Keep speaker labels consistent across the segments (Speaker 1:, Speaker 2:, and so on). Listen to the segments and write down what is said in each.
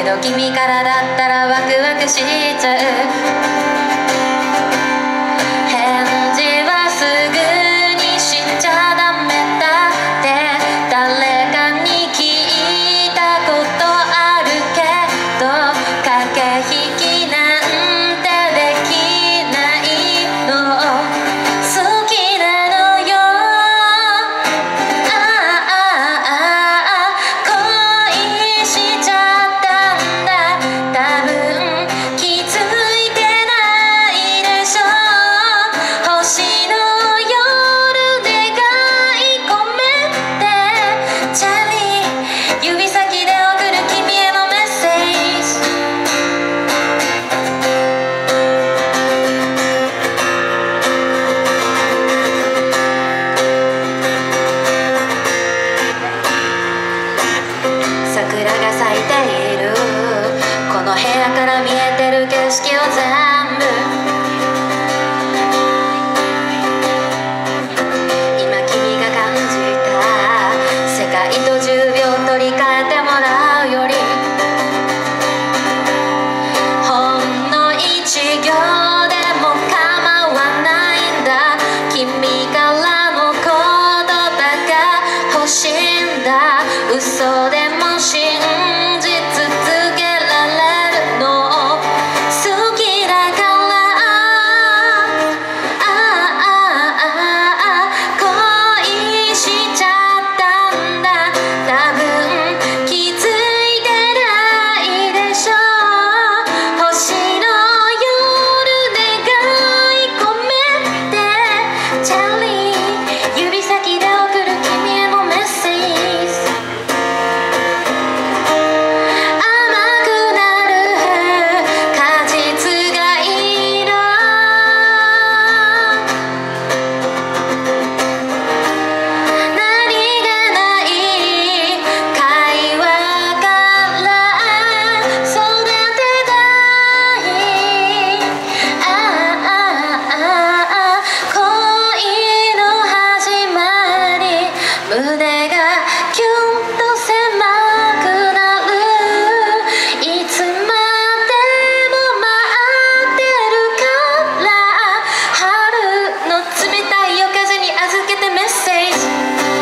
Speaker 1: けど君からだったらワクワクしちゃう。返事はすぐにしちゃダメだって誰かに聞いたことあるけど、駆け引きなんてできないの好きなのよ。恋しちゃったんだ、多分気づいてないでしょ。星の夜願い込めてチャリ指先で送る君へのメッセージ。桜が咲いているこの部屋から見えてる景色を全部、今君が感じた世界と10秒取り替えてもらうより、ほんの1行でも構わないんだ。君からの言葉が欲しいんだ。嘘でも信じ続けられるの好きだから。恋しちゃったんだ、多分気づいてないでしょ。星の夜願い込めてチャリ指先で送る君へのメッセージ。甘くなる果実がいいの、何気ない会話から育てたい。恋の始まり、胸がキュンと狭くなる。いつまでも待ってるから、春の冷たい夜風に預けてメッセージ。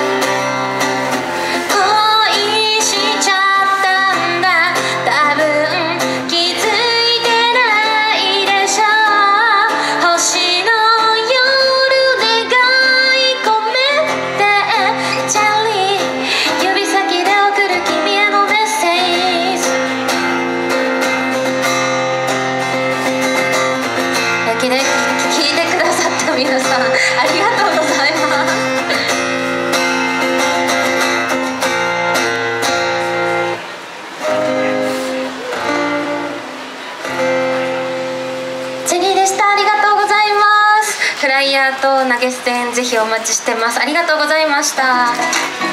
Speaker 1: 恋しちゃったんだ、多分気づいてないでしょ。星の夜願い込めてチャリ指先で送る君へのメッセージ。聞いてくださった皆さんありがとうございます。ジェニーでした。ありがとうございます。フライヤーと投げ銭ぜひお待ちしてます。ありがとうございました。